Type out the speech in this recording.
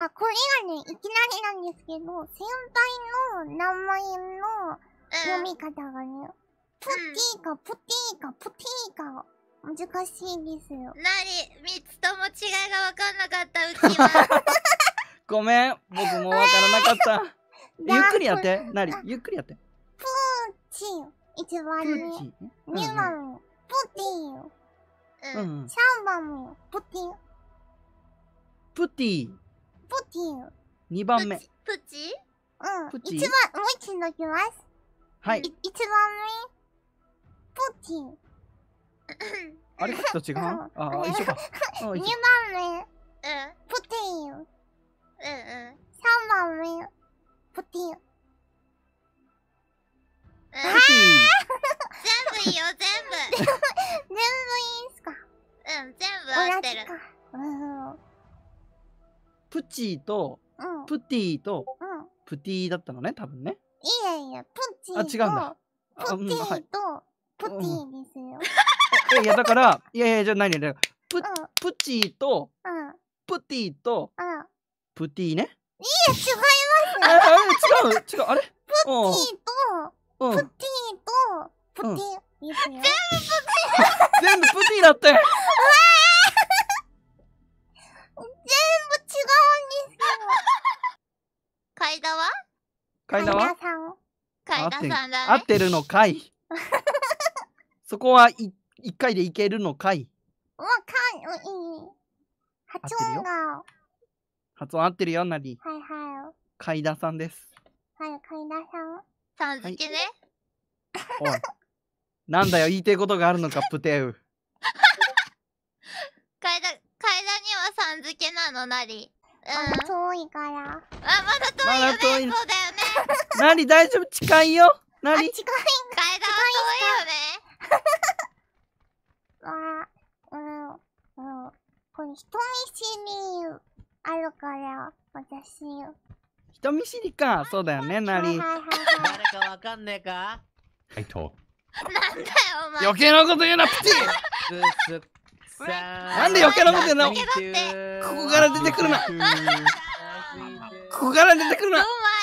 あ、これがね、いきなりなんですけど、先輩の名前の読み方がね、プティかプティかプティか難しいんですよ。 なに、3つとも違いが分かんなかった、うちは。 ごめん、僕もわからなかった。ゆっくりやって、なり、ゆっくりやって。 プーチン、一番プ目。 ッチ。 2番目、プティ。 うん 3番目、プティ。 プティ。 プティ。 2番目。 プチプチ一番、もう一度いきます。 はい。 一番目、プティ。 あれと違う？あ、一緒か。 2番目、プティ。3番目、プティ。 プティ。 全部いいよ、全部。 全部いいんすか？ 全部合ってる。 プチーとプティとプティだったのね、多分ね。 いやいや、プチあ、違うんだ。 プティとプティですよ。 いや、だから、いやいや、じゃあ何だよ。プチーとプティとプティね。 いや、違います。 違う、あれ？ プティとプティとプティですよ。 全部プティだって。 全部違うんですよ。 階段は階段は階段さんだね。 合ってるのかい。そこは一回でいけるのかい。 発音が。 発音合ってるよ、なり。 はいはい。 階段さんです。 はい、階段さん。 さん付けね。 おい。なんだよ、言いたいことがあるのか、プテウ。 階段にはさん付けなの、なり。 まだ遠いから。 まだ遠いよね。そうだよね。 なり、大丈夫、近いよ。なり。 近い。 階段は遠いよね。これ人見知りあるから、私。 人見知りか、そうだよね、なり。 誰かわかんねえか？ はいと。 なんだよ、お前。 余計なこと言うな、プチ。なんで余計なこと言うの？ここから出てくるな。ここから出てくるな。 お前